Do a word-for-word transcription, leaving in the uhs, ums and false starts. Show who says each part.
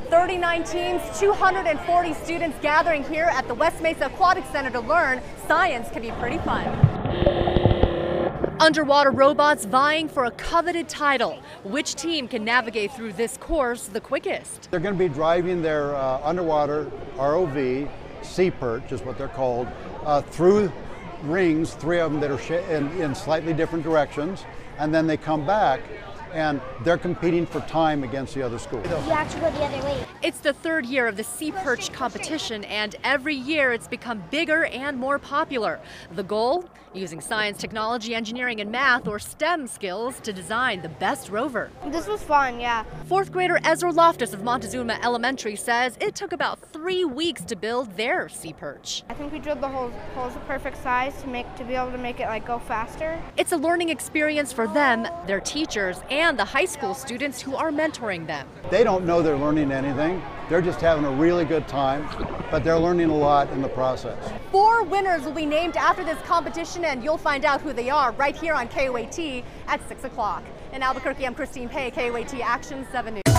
Speaker 1: thirty-nine teams, two hundred forty students gathering here at the West Mesa Aquatic Center to learn science can be pretty fun. Underwater robots vying for a coveted title. Which team can navigate through this course the quickest?
Speaker 2: They're going to be driving their uh, underwater R O V, Sea Perch is what they're called, uh, through rings, three of them that are sh in, in slightly different directions, and then they come back and they're competing for time against the other schools.
Speaker 3: You have to go the other way.
Speaker 1: It's the third year of the Sea Perch competition, and every year it's become bigger and more popular. The goal? Using science, technology, engineering, and math, or STEM skills to design the best rover.
Speaker 3: This was fun, yeah.
Speaker 1: Fourth grader Ezra Loftus of Montezuma Elementary says it took about three weeks to build their Sea Perch.
Speaker 3: I think we drilled the holes, holes the perfect size to make to be able to make it like go faster.
Speaker 1: It's a learning experience for them, their teachers, and the high school students who are mentoring them.
Speaker 2: They don't know they're learning anything. They're just having a really good time, but they're learning a lot in the process.
Speaker 1: Four winners will be named after this competition, and you'll find out who they are right here on K O A T at six o'clock. In Albuquerque, I'm Christine Pei, K O A T Action seven News.